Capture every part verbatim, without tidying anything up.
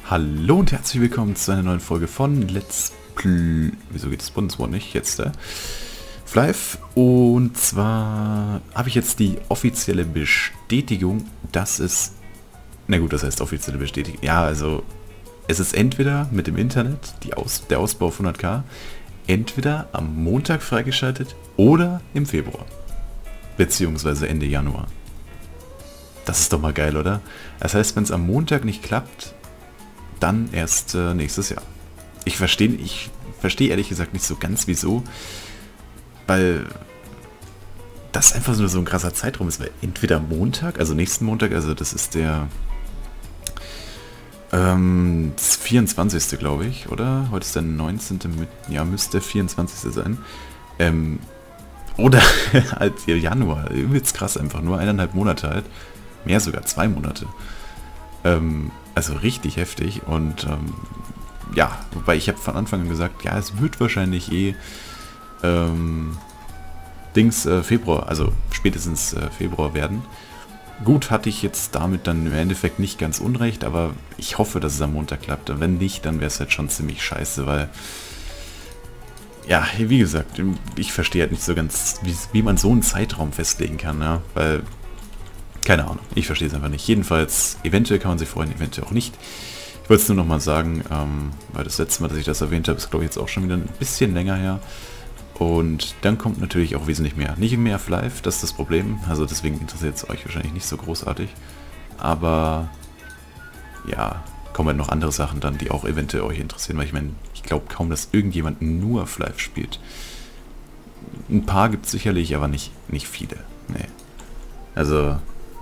Hallo und herzlich willkommen zu einer neuen Folge von Let's Play. Wieso geht das Bundeswort nicht? Jetzt, äh? Flive. Und zwar habe ich jetzt die offizielle Bestätigung, dass es... Na gut, das heißt offizielle Bestätigung. Ja, also es ist entweder mit dem Internet, die Aus der Ausbau auf hundert K, entweder am Montag freigeschaltet oder im Februar. Beziehungsweise Ende Januar. Das ist doch mal geil, oder? Das heißt, wenn es am Montag nicht klappt, dann erst äh, nächstes Jahr. Ich verstehe ich verstehe ehrlich gesagt nicht so ganz wieso, weil das einfach nur so ein krasser Zeitraum ist, weil entweder Montag, also nächsten Montag, also das ist der ähm, das vierundzwanzigste glaube ich, oder? Heute ist der neunzehnte Ja, müsste der vierundzwanzigste sein. Ähm, oder halt Januar. Übelst krass einfach, nur eineinhalb Monate halt. Mehr sogar, zwei Monate. Ähm, also richtig heftig und ähm, ja, wobei ich habe von Anfang an gesagt, ja, es wird wahrscheinlich eh ähm, Dings äh, Februar, also spätestens äh, Februar werden. Gut, hatte ich jetzt damit dann im Endeffekt nicht ganz unrecht, aber ich hoffe, dass es am Montag klappt. Und wenn nicht, dann wäre es halt schon ziemlich scheiße, weil ja, wie gesagt, ich verstehe halt nicht so ganz, wie, wie man so einen Zeitraum festlegen kann, ja, weil keine Ahnung, ich verstehe es einfach nicht. Jedenfalls, eventuell kann man sich freuen, eventuell auch nicht. Ich wollte es nur nochmal sagen, ähm, weil das letzte Mal, dass ich das erwähnt habe, ist glaube ich jetzt auch schon wieder ein bisschen länger her. Und dann kommt natürlich auch wesentlich mehr. Nicht mehr auf Live, das ist das Problem. Also deswegen interessiert es euch wahrscheinlich nicht so großartig. Aber ja, kommen halt noch andere Sachen dann, die auch eventuell euch interessieren. Weil ich meine, ich glaube kaum, dass irgendjemand nur auf Live spielt. Ein paar gibt es sicherlich, aber nicht, nicht viele. Nee. Also...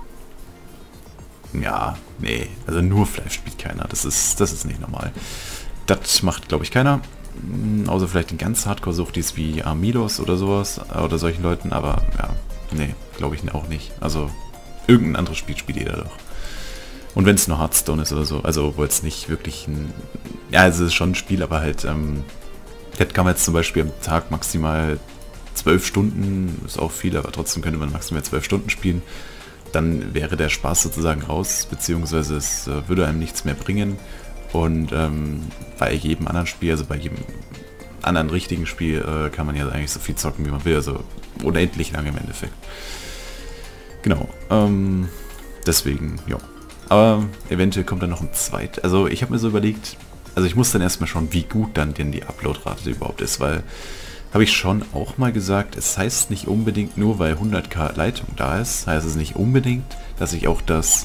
Ja, nee, also nur Flive spielt keiner, das ist, das ist nicht normal. Das macht, glaube ich, keiner, außer vielleicht den ganz Hardcore-Suchtis wie Armidos oder sowas, oder solchen Leuten, aber ja, nee, glaube ich auch nicht. Also, irgendein anderes Spiel spielt jeder doch. Und wenn es nur Hearthstone ist oder so, also obwohl es nicht wirklich ein, ja, es ist schon ein Spiel, aber halt, ähm, das kann man jetzt zum Beispiel am Tag maximal zwölf Stunden, ist auch viel, aber trotzdem könnte man maximal zwölf Stunden spielen. Dann wäre der Spaß sozusagen raus, beziehungsweise es äh, würde einem nichts mehr bringen. Und ähm, bei jedem anderen Spiel, also bei jedem anderen richtigen Spiel, äh, kann man ja eigentlich so viel zocken, wie man will, also unendlich lange im Endeffekt. Genau, ähm, deswegen, ja. Aber eventuell kommt dann noch ein zweit. Also ich habe mir so überlegt, also ich muss dann erstmal schauen, wie gut dann denn die Uploadrate überhaupt ist, weil... Habe ich schon auch mal gesagt, es heißt nicht unbedingt, nur weil hundert K Leitung da ist, heißt es nicht unbedingt, dass ich auch das,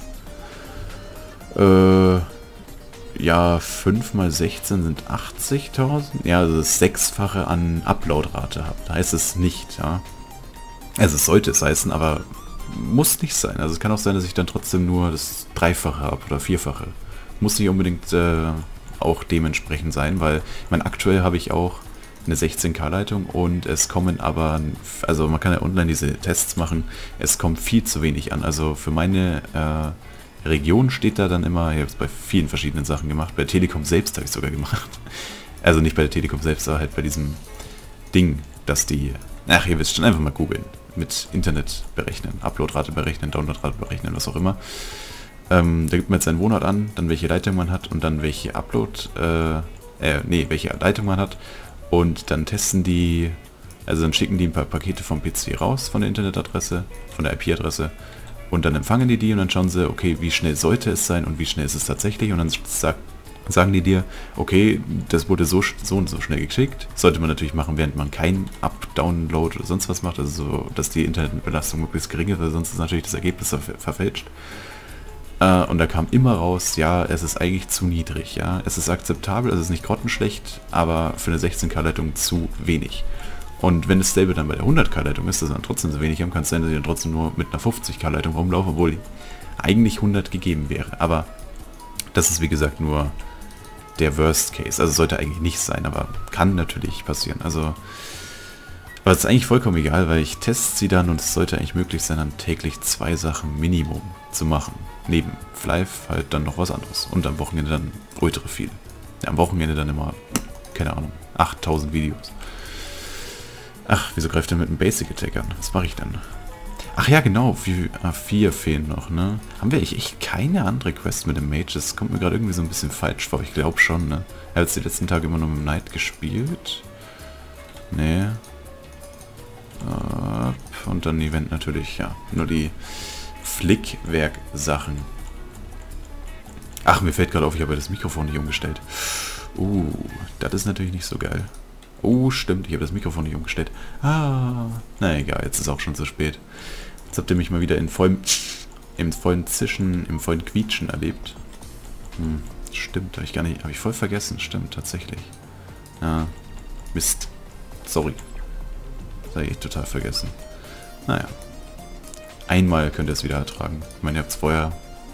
äh, ja, fünf mal sechzehn sind achtzigtausend, ja, also das Sechsfache an Uploadrate habe. Da heißt es nicht, ja. Also es sollte es heißen, aber muss nicht sein. Also es kann auch sein, dass ich dann trotzdem nur das Dreifache habe oder Vierfache. Muss nicht unbedingt äh, auch dementsprechend sein, weil, ich meine, aktuell habe ich auch eine sechzehn K Leitung und es kommen aber, also man kann ja online diese Tests machen, es kommt viel zu wenig an. Also für meine äh, Region steht da dann immer, ich habe es bei vielen verschiedenen Sachen gemacht, bei der Telekom selbst habe ich es sogar gemacht. Also nicht bei der Telekom selbst, aber halt bei diesem Ding, dass die, ach ihr wisst schon, einfach mal googeln, mit Internet berechnen, Uploadrate berechnen, Downloadrate berechnen, was auch immer. Ähm, da gibt man jetzt seinen Wohnort an, dann welche Leitung man hat und dann welche Upload, äh, äh, nee, welche Leitung man hat. Und dann testen die, also dann schicken die ein paar Pakete vom P C raus, von der Internetadresse, von der I P-Adresse. Und dann empfangen die die und dann schauen sie, okay, wie schnell sollte es sein und wie schnell ist es tatsächlich. Und dann sag, sagen die dir, okay, das wurde so, so und so schnell geschickt. Sollte man natürlich machen, während man kein Up-Download oder sonst was macht. Also so, dass die Internetbelastung möglichst gering ist, weil sonst ist natürlich das Ergebnis ver verfälscht. Und da kam immer raus, ja, es ist eigentlich zu niedrig, ja, es ist akzeptabel, es ist nicht grottenschlecht, aber für eine sechzehn K Leitung zu wenig. Und wenn das Stable dann bei der hundert K Leitung ist, das dann trotzdem so wenig haben, kann es sein, dass ich dann trotzdem nur mit einer fünfzig K Leitung rumlaufe, obwohl eigentlich hundert gegeben wäre. Aber das ist wie gesagt nur der Worst Case, also sollte eigentlich nicht sein, aber kann natürlich passieren. Also, aber es ist eigentlich vollkommen egal, weil ich teste sie dann und es sollte eigentlich möglich sein, dann täglich zwei Sachen Minimum zu machen. Neben Flive halt dann noch was anderes. Und am Wochenende dann ultra viel. Ja, am Wochenende dann immer, keine Ahnung, achttausend Videos. Ach, wieso greift er mit einem Basic Attack an? Was mache ich dann? Ach ja, genau, vier fehlen noch, ne? Haben wir echt keine andere Quest mit dem Mage? Das kommt mir gerade irgendwie so ein bisschen falsch vor. Ich glaube schon, ne? Er hat jetzt die letzten Tage immer nur mit dem Knight gespielt. Nee. Und dann Event natürlich, ja. Nur die Flickwerk-Sachen. Ach, mir fällt gerade auf, ich habe ja das Mikrofon nicht umgestellt. Uh, das ist natürlich nicht so geil. Oh, stimmt, ich habe das Mikrofon nicht umgestellt. Ah, na egal, jetzt ist auch schon zu spät. Jetzt habt ihr mich mal wieder in vollem, im vollen Zischen, im vollen Quietschen erlebt. Hm, stimmt, habe ich gar nicht, habe ich voll vergessen, stimmt, tatsächlich. Ja, Mist. Sorry. Das habe ich echt total vergessen. Naja. Einmal könnt ihr es wieder ertragen. Ich meine, ihr habt es vorher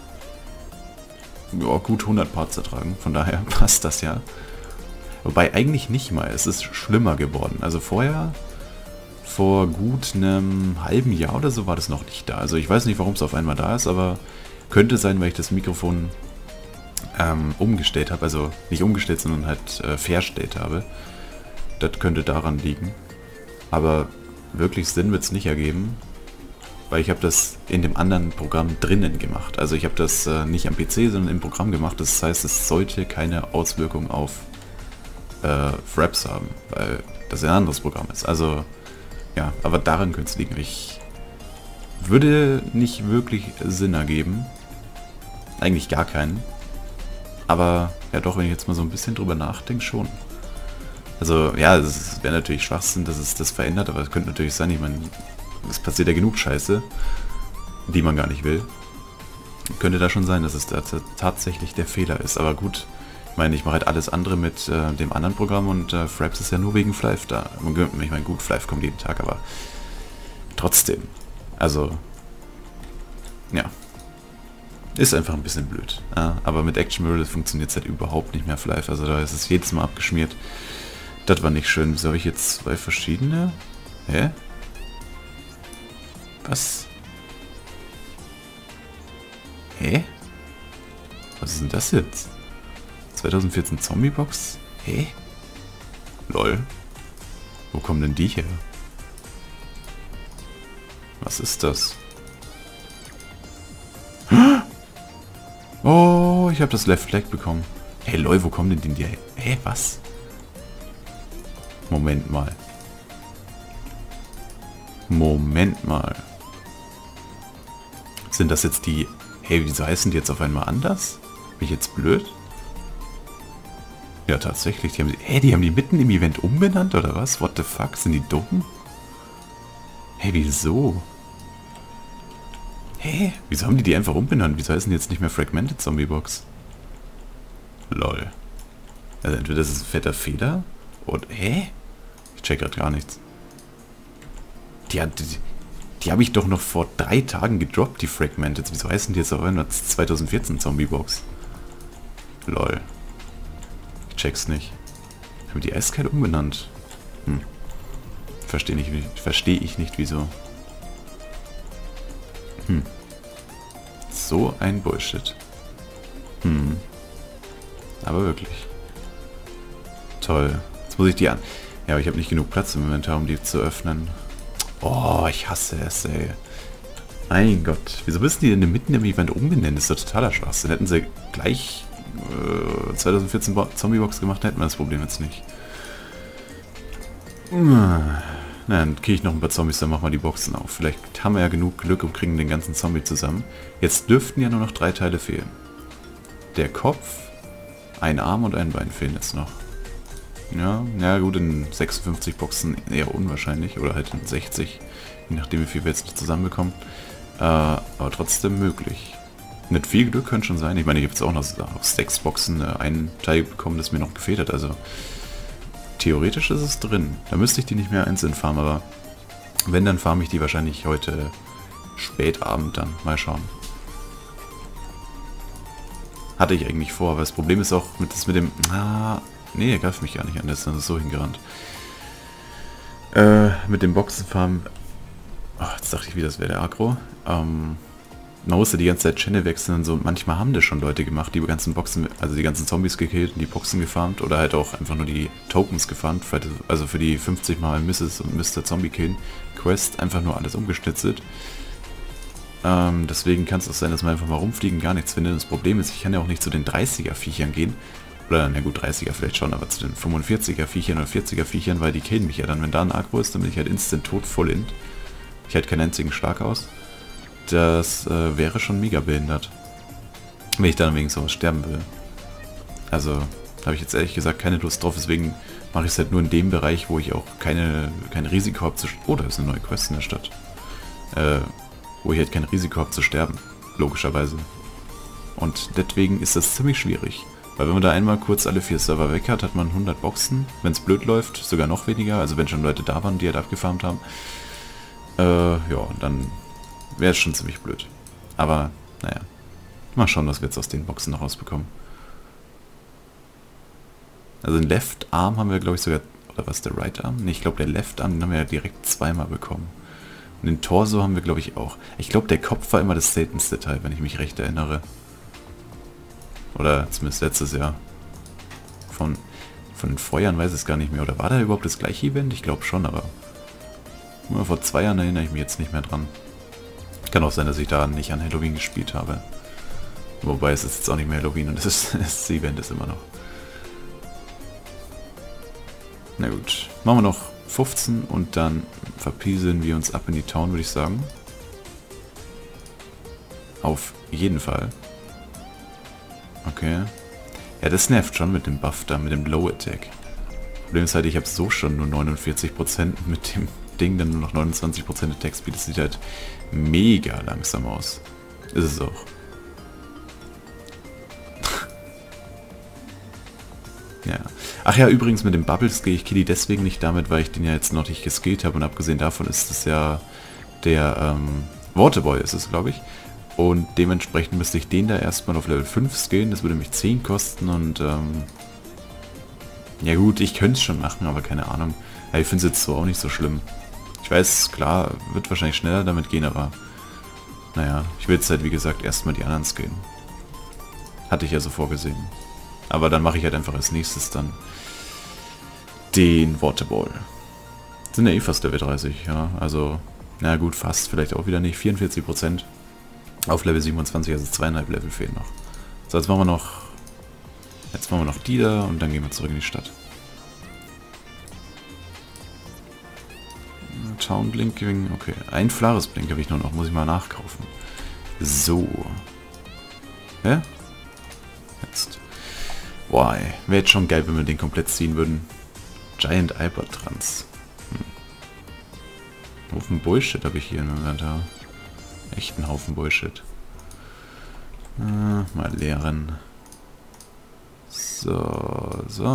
ja, gut hundert Parts ertragen, von daher passt das ja. Wobei eigentlich nicht mal, es ist schlimmer geworden. Also vorher, vor gut einem halben Jahr oder so war das noch nicht da. Also ich weiß nicht, warum es auf einmal da ist, aber könnte sein, weil ich das Mikrofon ähm, umgestellt habe. Also nicht umgestellt, sondern halt äh, verstellt habe. Das könnte daran liegen. Aber wirklich Sinn wird es nicht ergeben, weil ich habe das in dem anderen Programm drinnen gemacht. Also ich habe das äh, nicht am P C, sondern im Programm gemacht. Das heißt, es sollte keine Auswirkung auf Äh, Fraps haben, weil das ein anderes Programm ist. Also, ja, aber daran könnte es liegen. Ich würde nicht wirklich Sinn ergeben. Eigentlich gar keinen. Aber, ja doch, wenn ich jetzt mal so ein bisschen drüber nachdenke, schon. Also, ja, es wäre natürlich Schwachsinn, dass es das verändert, aber es könnte natürlich sein, ich meine, es passiert ja genug Scheiße, die man gar nicht will. Könnte da schon sein, dass es da tatsächlich der Fehler ist, aber gut. Ich meine, ich mache halt alles andere mit äh, dem anderen Programm und äh, Fraps ist ja nur wegen Flive da. Ich meine, gut, Flive kommt jeden Tag, aber trotzdem. Also, ja. Ist einfach ein bisschen blöd. Ja, aber mit Action Mirror funktioniert es halt überhaupt nicht mehr Flive. Also da ist es jedes Mal abgeschmiert. Das war nicht schön. Wieso habe ich jetzt zwei verschiedene? Hä? Was? Hä? Was ist denn das jetzt? zwanzig vierzehn Zombie-Box? Hä? Lol. Wo kommen denn die her? Was ist das? Oh, ich habe das Left Flag bekommen. Hey lol, wo kommen denn die her? Hä, was? Moment mal. Moment mal. Sind das jetzt die... Hey, wieso heißen die jetzt auf einmal anders? Bin ich jetzt blöd? Ja, tatsächlich. Die haben, hey, die haben die mitten im Event umbenannt, oder was? What the fuck? Sind die dumm? Hey, wieso? Hä? Wieso haben die die einfach umbenannt? Wieso heißen die jetzt nicht mehr Fragmented Zombie Box? Lol. Also entweder das ist ein fetter Fehler, oder... Hä? Ich check grad gar nichts. Die, hat, die, die habe ich doch noch vor drei Tagen gedroppt, die Fragmented. Wieso heißen die jetzt auf einmal zwanzig vierzehn Zombie Box? Lol. Ich check's nicht. Haben die eiskalt umbenannt? Hm. Verstehe nicht, verstehe ich nicht, wieso. Hm. So ein Bullshit. Hm. Aber wirklich. Toll. Jetzt muss ich die an... Ja, aber ich habe nicht genug Platz im Inventar, um die zu öffnen. Oh, ich hasse es, ey. Mein Gott. Wieso müssen die denn mitten im Event umbenennen? Das ist doch totaler Schwachsinn. Hätten sie gleich äh, zwanzig vierzehn Zombie-Box gemacht, hätten wir das Problem jetzt nicht. Na, dann kriege ich noch ein paar Zombies, dann machen wir die Boxen auf. Vielleicht haben wir ja genug Glück und kriegen den ganzen Zombie zusammen. Jetzt dürften ja nur noch drei Teile fehlen. Der Kopf, ein Arm und ein Bein fehlen jetzt noch. Ja, ja gut, in sechsundfünfzig Boxen eher unwahrscheinlich. Oder halt in sechzig, je nachdem wie viel wir jetzt noch zusammenbekommen. Äh, aber trotzdem möglich. Nicht viel Glück könnte schon sein. Ich meine, ich habe jetzt auch noch aus sechs Boxen äh, einen Teil bekommen, das mir noch gefehlt hat. Also theoretisch ist es drin. Da müsste ich die nicht mehr einzeln farmen, aber wenn, dann farme ich die wahrscheinlich heute spätabend dann. Mal schauen. Hatte ich eigentlich vor, aber das Problem ist auch mit, das mit dem... Ah, nee, er greift mich gar nicht an, der ist dann so hingerannt. Äh, mit dem Boxenfarmen... Oh, jetzt dachte ich wieder, das wäre der Agro. Ähm, man musste die ganze Zeit Channel wechseln und so. Manchmal haben das schon Leute gemacht, die ganzen Boxen, also die ganzen Zombies gekillt und die Boxen gefarmt oder halt auch einfach nur die Tokens gefarmt, für, also für die fünfzig mal Misses und Mister Zombie killen Quest einfach nur alles umgeschnitzelt. Ähm, deswegen kann es auch sein, dass man einfach mal rumfliegen gar nichts findet. Das Problem ist, ich kann ja auch nicht zu den dreißiger Viechern gehen. Oder, na gut, dreißiger vielleicht schon, aber zu den fünfundvierziger Viechern oder vierziger Viechern, weil die killen mich ja dann. Wenn da ein Agro ist, dann bin ich halt instant tot, voll int. Ich halte keinen einzigen Schlag aus. Das äh, wäre schon mega behindert. Wenn ich dann wegen sowas sterben will. Also, habe ich jetzt ehrlich gesagt keine Lust drauf, deswegen mache ich es halt nur in dem Bereich, wo ich auch keine, kein Risiko habe zu... Oh, da ist eine neue Quest in der Stadt. Äh, wo ich halt kein Risiko habe zu sterben. Logischerweise. Und deswegen ist das ziemlich schwierig. Weil wenn man da einmal kurz alle vier Server weg hat, hat man hundert Boxen. Wenn es blöd läuft, sogar noch weniger. Also wenn schon Leute da waren, die halt abgefarmt haben. Äh, ja, dann wäre es schon ziemlich blöd. Aber, naja. Mal schauen, was wir jetzt aus den Boxen noch rausbekommen. Also den Left Arm haben wir, glaube ich, sogar... Oder was, der Right Arm? Ne, ich glaube, der Left Arm, den haben wir ja direkt zweimal bekommen. Und den Torso haben wir, glaube ich, auch. Ich glaube, der Kopf war immer das seltenste Teil, wenn ich mich recht erinnere. Oder zumindest letztes Jahr. Von, von den Feuern weiß ich es gar nicht mehr. Oder war da überhaupt das gleiche Event? Ich glaube schon, aber... Nur vor zwei Jahren erinnere ich mich jetzt nicht mehr dran. Kann auch sein, dass ich da nicht an Halloween gespielt habe. Wobei es ist jetzt auch nicht mehr Halloween und das, ist, das Event ist immer noch. Na gut, machen wir noch fünfzehn und dann verpieseln wir uns ab in die Town, würde ich sagen. Auf jeden Fall. Okay. Ja, das nervt schon mit dem Buff da, mit dem Low Attack. Problem ist halt, ich habe so schon nur neunundvierzig Prozent mit dem Ding, dann nur noch neunundzwanzig Prozent Attack Speed. Das sieht halt mega langsam aus. Ist es auch. Ja. Ach ja, übrigens mit dem Bubbles gehe ich Killy deswegen nicht damit, weil ich den ja jetzt noch nicht geskillt habe und abgesehen davon ist es ja der ähm, Waterboy ist es, glaube ich. Und dementsprechend müsste ich den da erstmal auf Level fünf skillen, das würde mich zehn kosten und ähm, ja gut, ich könnte es schon machen, aber keine Ahnung. Ja, ich finde es jetzt so auch nicht so schlimm. Ich weiß, klar, wird wahrscheinlich schneller damit gehen, aber naja, ich will jetzt halt wie gesagt erstmal die anderen skillen. Hatte ich ja so vorgesehen. Aber dann mache ich halt einfach als nächstes dann den Waterball. Sind ja eh fast Level dreißig, ja. Also, na gut, fast, vielleicht auch wieder nicht. vierundvierzig Prozent auf Level siebenundzwanzig, also zweieinhalb Level fehlen noch. So, jetzt machen wir noch. Jetzt machen wir noch die da und dann gehen wir zurück in die Stadt. Town Blinking, okay. Ein Flares Blink habe ich nur noch, muss ich mal nachkaufen. So. Ja? Jetzt. Boah, ey. Wäre jetzt schon geil, wenn wir den komplett ziehen würden. Giant Albatrans. Hm. Haufen Bullshit habe ich hier im Inventar. Echt ein Haufen Bullshit. Äh, mal leeren. So, so.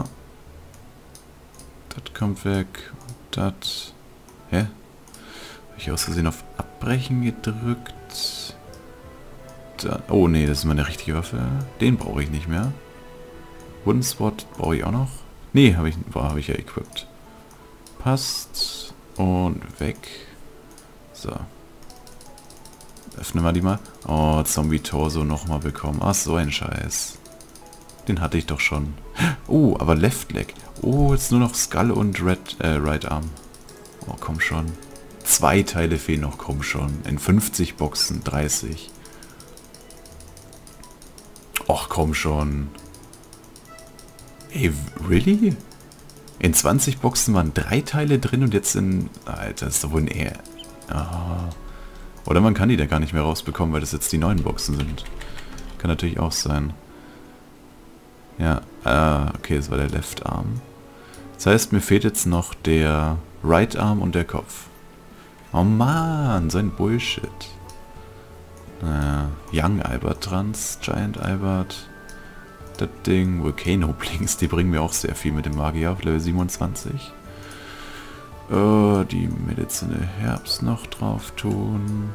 Das kommt weg. Das. Hä? Habe ich aus Versehen auf Abbrechen gedrückt? Da, oh nee, das ist meine richtige Waffe. Den brauche ich nicht mehr. Wooden Sword brauche ich auch noch. Nee, habe ich, hab ich ja equipped. Passt. Und weg. So. Öffnen wir die mal. Oh, Zombie-Torso nochmal bekommen. Ach, so ein Scheiß. Den hatte ich doch schon. Oh, aber Left Leg. Oh, jetzt nur noch Skull und Red, äh, Right Arm. Oh, komm schon. Zwei Teile fehlen noch, komm schon. In fünfzig Boxen, dreißig. Och, komm schon. Ey, really? In zwanzig Boxen waren drei Teile drin und jetzt in... Alter, das ist doch wohl ein eher... Ah. Oder man kann die da gar nicht mehr rausbekommen, weil das jetzt die neuen Boxen sind. Kann natürlich auch sein. Ja, äh, okay, das war der Left Arm. Das heißt, mir fehlt jetzt noch der Right Arm und der Kopf. Oh man, so ein Bullshit. Naja, Young Albatrans, Giant Albert, das Ding, Volcano Blinks, die bringen mir auch sehr viel mit dem Magier auf Level siebenundzwanzig. Äh, die Medizine Herbst noch drauf tun.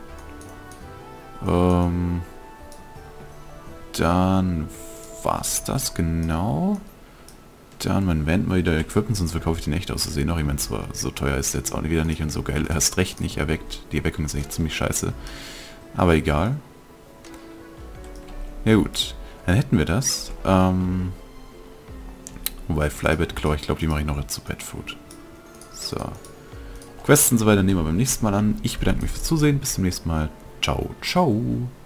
Ähm, dann war's das genau. Dann mein Vent mal wieder equippen, sonst verkaufe ich den echt aus Versehen noch. Ich meine, zwar so teuer ist der jetzt auch wieder nicht und so geil erst recht nicht erweckt. Die Erweckung ist echt ziemlich scheiße. Aber egal. Ja gut, dann hätten wir das. Ähm, wobei Flybet Claw, ich glaube, die mache ich noch zu Pet Food. So. Quests und so weiter nehmen wir beim nächsten Mal an. Ich bedanke mich fürs Zusehen. Bis zum nächsten Mal. Ciao, ciao.